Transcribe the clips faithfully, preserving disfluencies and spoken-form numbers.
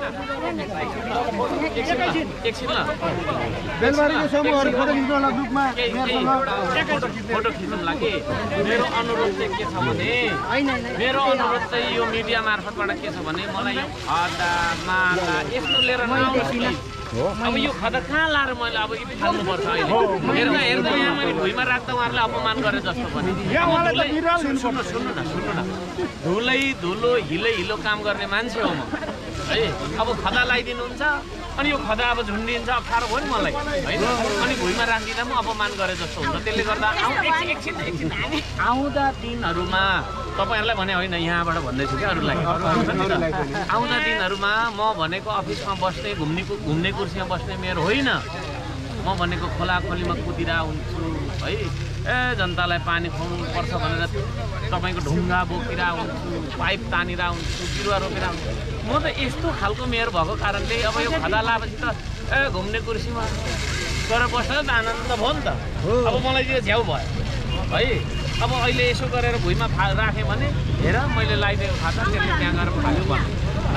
एकछिन ल बेलबारीको समूहहरु फोटो खिच्न होला ग्रुपमा फोटो खिच्नुला कि मेरो अनुरोध चाहिँ के छ भने मेरो अनुरोध चाहिँ यो मिडिया मार्फतबाट के छ भने मलाई यो खदा माला यस्तो लिएर नआउनुहोस् अब यो खदा कहाँ लाएर मैले अब यति फाल्नुपर्छ अहिले हेर्दा हेर्दा यहाँ मैले भुइँमा राख्दा उहाँहरूले अपमान गरे जस्तो पनि सुन्नु सुन्नु न सुन्नु न धुलै धुलो हिलै हिलो काम गर्ने मान्छे हो म है अब खदा लगाइदिनुहुन्छ अनि यो खदा अब झुन्डिन्छ अप्ठ्यारो भयो नि मलाई होइन अनि भुइँमा राखिदिँदा पनि अपमान गरे जस्तो हुन्छ त्यसले गर्दा एकछिन एकछिन आउँदा दिनहरूमा तपाईँहरूलाई भने होइन यहाँबाट भन्दैछु क्या अरूलाई आउँदा दिनहरूमा म भनेको अफिसमा बस्ने घुम्ने घुम्ने कुर्सीमा बस्ने मेरो होइन म भनेको खोला खोलीमा कुदिरा हुन्छु है ए जनतालाई पानी खुवाउनु पर्छ भनेर तपाईँको ढुङ्गा बोकिरा हुन्छु पाइप तानिरा हुन्छु बिरुवा रोपेर हुन्छु म त यस्तो खालको मेयर भएको कारणले अब यो खदा लाएपछि त ए घुम्ने कुर्सीमा गएर बस्न त आनन्द भयो नि त अब मलाई यो झ्याउ भयो है अब अहिले यसो गरेर भुइँमा फा राखेँ भने हेर मैले लगाइदिएको खाता त्यसले त्यहाँ गएर फाल्यो भन्नु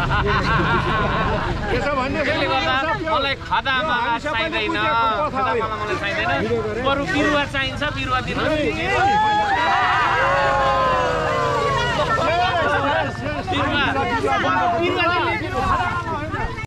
त्यसले गर्दा मलाई खदामा चाहिँदैन खदामा मलाई चाहिँदैन बरु बिरुवा चाहिन्छ बिरुवा दिनु बिरुवा बिरुवा